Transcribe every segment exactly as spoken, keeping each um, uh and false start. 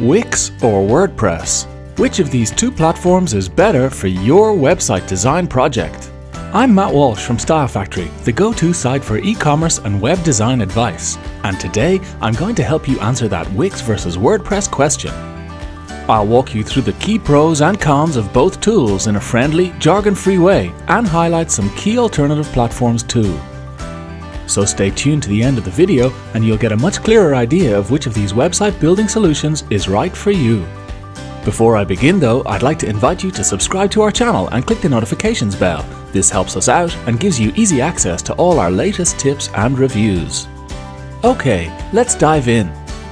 Wix or WordPress? Which of these two platforms is better for your website design project? I'm Matt Walsh from Style Factory, the go-to site for e-commerce and web design advice. And today, I'm going to help you answer that Wix versus WordPress question. I'll walk you through the key pros and cons of both tools in a friendly, jargon-free way and highlight some key alternative platforms too. So stay tuned to the end of the video and you'll get a much clearer idea of which of these website building solutions is right for you. Before I begin though, I'd like to invite you to subscribe to our channel and click the notifications bell. This helps us out and gives you easy access to all our latest tips and reviews. Okay, let's dive in.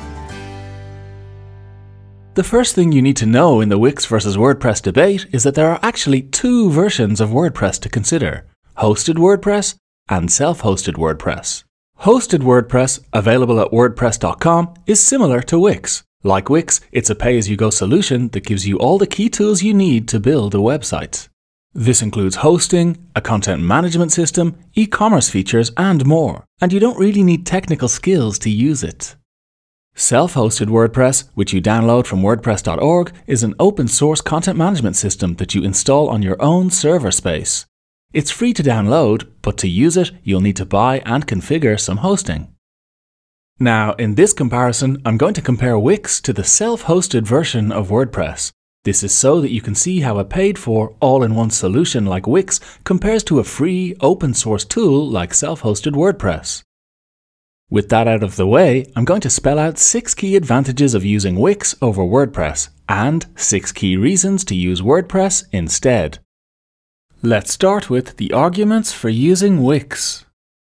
The first thing you need to know in the Wix versus WordPress debate is that there are actually two versions of WordPress to consider: hosted WordPress and self-hosted WordPress. Hosted WordPress, available at WordPress dot com, is similar to Wix. Like Wix, it's a pay-as-you-go solution that gives you all the key tools you need to build a website. This includes hosting, a content management system, e-commerce features, and more, and you don't really need technical skills to use it. Self-hosted WordPress, which you download from WordPress dot org, is an open-source content management system that you install on your own server space. It's free to download, but to use it, you'll need to buy and configure some hosting. Now, in this comparison, I'm going to compare Wix to the self-hosted version of WordPress. This is so that you can see how a paid-for, all-in-one solution like Wix compares to a free, open-source tool like self-hosted WordPress. With that out of the way, I'm going to spell out six key advantages of using Wix over WordPress and six key reasons to use WordPress instead. Let's start with the arguments for using Wix.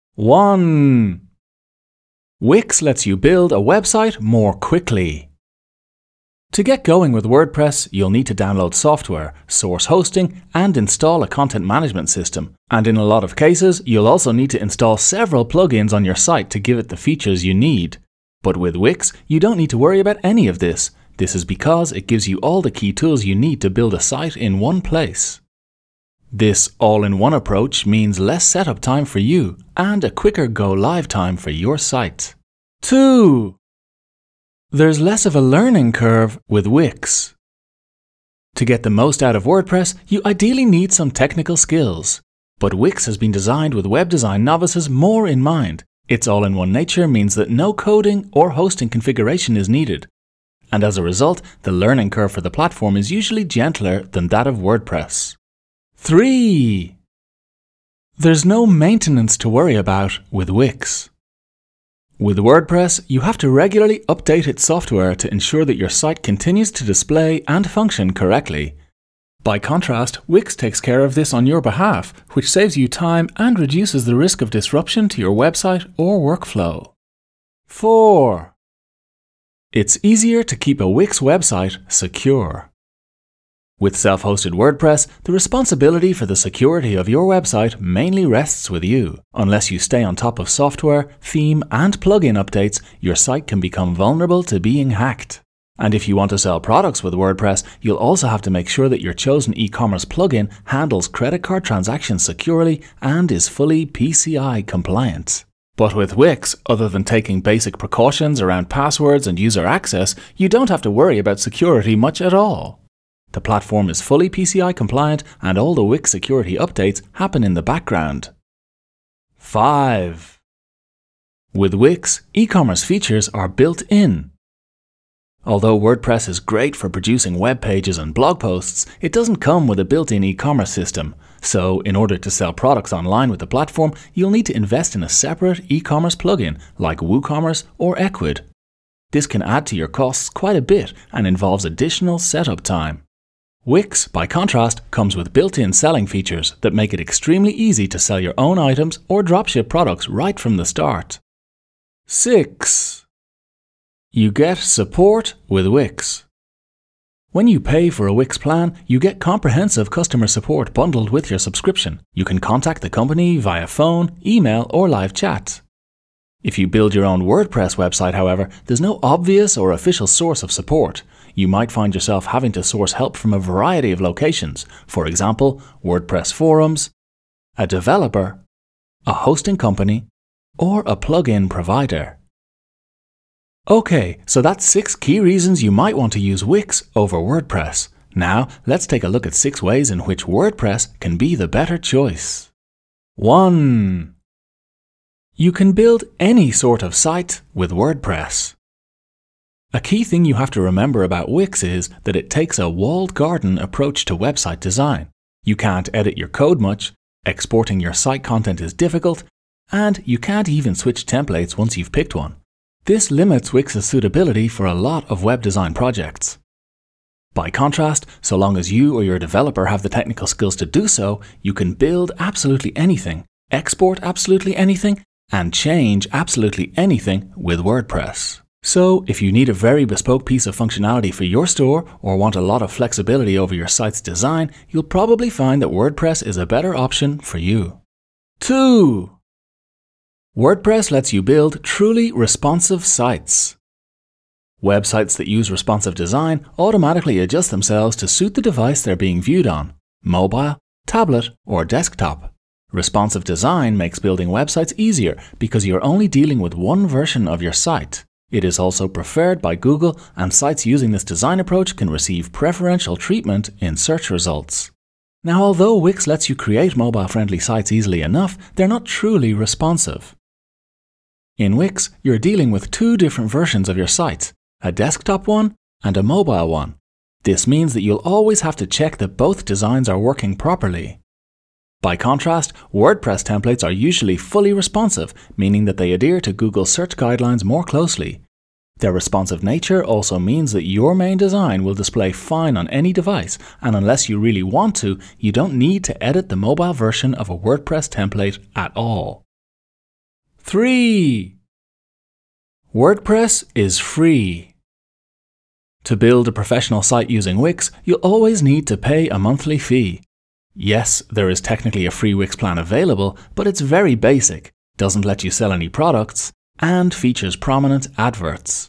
one. Wix lets you build a website more quickly. To get going with WordPress, you'll need to download software, source hosting, and install a content management system. And in a lot of cases, you'll also need to install several plugins on your site to give it the features you need. But with Wix, you don't need to worry about any of this. This is because it gives you all the key tools you need to build a site in one place. This all-in-one approach means less setup time for you and a quicker go-live time for your site. two. There's less of a learning curve with Wix. To get the most out of WordPress, you ideally need some technical skills. But Wix has been designed with web design novices more in mind. Its all-in-one nature means that no coding or hosting configuration is needed. And as a result, the learning curve for the platform is usually gentler than that of WordPress. three. There's no maintenance to worry about with Wix. With WordPress, you have to regularly update its software to ensure that your site continues to display and function correctly. By contrast, Wix takes care of this on your behalf, which saves you time and reduces the risk of disruption to your website or workflow. four. It's easier to keep a Wix website secure. With self-hosted WordPress, the responsibility for the security of your website mainly rests with you. Unless you stay on top of software, theme, and plugin updates, your site can become vulnerable to being hacked. And if you want to sell products with WordPress, you'll also have to make sure that your chosen e-commerce plugin handles credit card transactions securely and is fully P C I compliant. But with Wix, other than taking basic precautions around passwords and user access, you don't have to worry about security much at all. The platform is fully P C I compliant and all the Wix security updates happen in the background. five. With Wix, e-commerce features are built in. Although WordPress is great for producing web pages and blog posts, it doesn't come with a built-in e-commerce system. So, in order to sell products online with the platform, you'll need to invest in a separate e-commerce plugin like WooCommerce or Ecwid. This can add to your costs quite a bit and involves additional setup time. Wix, by contrast, comes with built-in selling features that make it extremely easy to sell your own items or dropship products right from the start. six. You get support with Wix. When you pay for a Wix plan, you get comprehensive customer support bundled with your subscription. You can contact the company via phone, email, or live chat. If you build your own WordPress website, however, there's no obvious or official source of support. You might find yourself having to source help from a variety of locations, for example, WordPress forums, a developer, a hosting company, or a plugin provider. Okay, so that's six key reasons you might want to use Wix over WordPress. Now, let's take a look at six ways in which WordPress can be the better choice. one. You can build any sort of site with WordPress. A key thing you have to remember about Wix is that it takes a walled garden approach to website design. You can't edit your code much, exporting your site content is difficult, and you can't even switch templates once you've picked one. This limits Wix's suitability for a lot of web design projects. By contrast, so long as you or your developer have the technical skills to do so, you can build absolutely anything, export absolutely anything, and change absolutely anything with WordPress. So, if you need a very bespoke piece of functionality for your store or want a lot of flexibility over your site's design, you'll probably find that WordPress is a better option for you. two. WordPress lets you build truly responsive sites. Websites that use responsive design automatically adjust themselves to suit the device they're being viewed on, mobile, tablet, or desktop. Responsive design makes building websites easier because you're only dealing with one version of your site. It is also preferred by Google, and sites using this design approach can receive preferential treatment in search results. Now, although Wix lets you create mobile-friendly sites easily enough, they're not truly responsive. In Wix, you're dealing with two different versions of your site, a desktop one and a mobile one. This means that you'll always have to check that both designs are working properly. By contrast, WordPress templates are usually fully responsive, meaning that they adhere to Google's search guidelines more closely. Their responsive nature also means that your main design will display fine on any device, and unless you really want to, you don't need to edit the mobile version of a WordPress template at all. three. WordPress is free. To build a professional site using Wix, you'll always need to pay a monthly fee. Yes, there is technically a free Wix plan available, but it's very basic, doesn't let you sell any products, and features prominent adverts.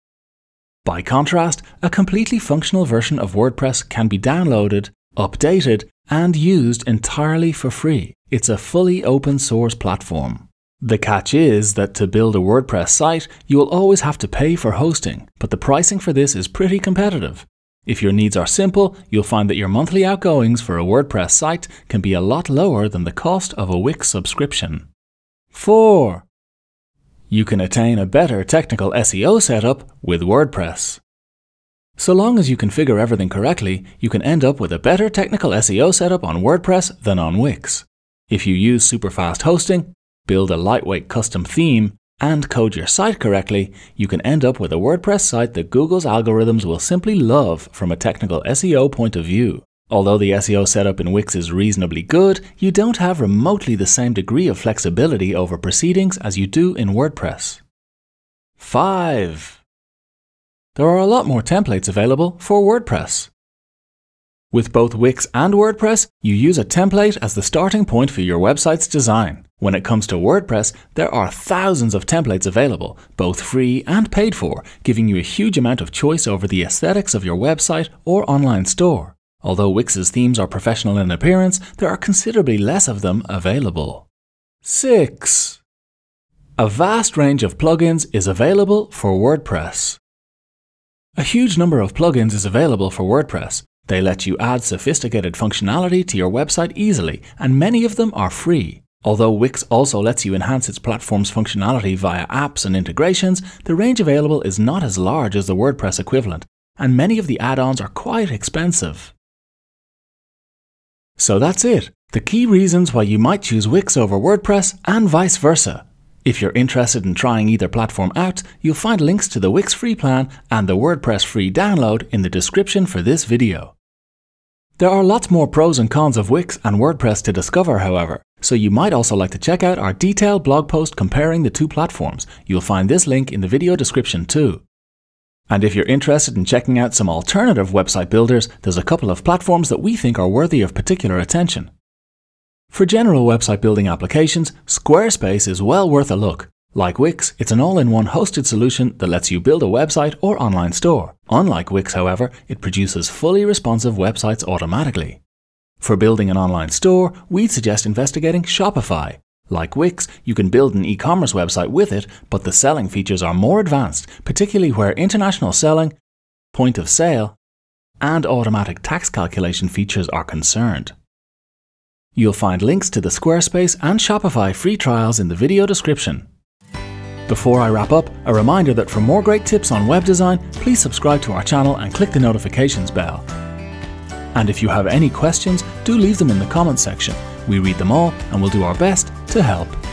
By contrast, a completely functional version of WordPress can be downloaded, updated, and used entirely for free. It's a fully open source platform. The catch is that to build a WordPress site, you will always have to pay for hosting, but the pricing for this is pretty competitive. If your needs are simple, you'll find that your monthly outgoings for a WordPress site can be a lot lower than the cost of a Wix subscription. four. You can attain a better technical S E O setup with WordPress. So long as you configure everything correctly, you can end up with a better technical S E O setup on WordPress than on Wix. If you use super fast hosting, build a lightweight custom theme, and code your site correctly, you can end up with a WordPress site that Google's algorithms will simply love from a technical S E O point of view. Although the S E O setup in Wix is reasonably good, you don't have remotely the same degree of flexibility over proceedings as you do in WordPress. five. There are a lot more templates available for WordPress. With both Wix and WordPress, you use a template as the starting point for your website's design. When it comes to WordPress, there are thousands of templates available, both free and paid for, giving you a huge amount of choice over the aesthetics of your website or online store. Although Wix's themes are professional in appearance, there are considerably less of them available. six. A vast range of plugins is available for WordPress. A huge number of plugins is available for WordPress. They let you add sophisticated functionality to your website easily, and many of them are free. Although Wix also lets you enhance its platform's functionality via apps and integrations, the range available is not as large as the WordPress equivalent, and many of the add-ons are quite expensive. So that's it, the key reasons why you might choose Wix over WordPress and vice versa. If you're interested in trying either platform out, you'll find links to the Wix free plan and the WordPress free download in the description for this video. There are lots more pros and cons of Wix and WordPress to discover, however, so you might also like to check out our detailed blog post comparing the two platforms. You'll find this link in the video description too. And if you're interested in checking out some alternative website builders, there's a couple of platforms that we think are worthy of particular attention. For general website building applications, Squarespace is well worth a look. Like Wix, it's an all-in-one hosted solution that lets you build a website or online store. Unlike Wix, however, it produces fully responsive websites automatically. For building an online store, we'd suggest investigating Shopify. Like Wix, you can build an e-commerce website with it, but the selling features are more advanced, particularly where international selling, point of sale, and automatic tax calculation features are concerned. You'll find links to the Squarespace and Shopify free trials in the video description. Before I wrap up, a reminder that for more great tips on web design, please subscribe to our channel and click the notifications bell. And if you have any questions, do leave them in the comments section. We read them all and will do our best to help.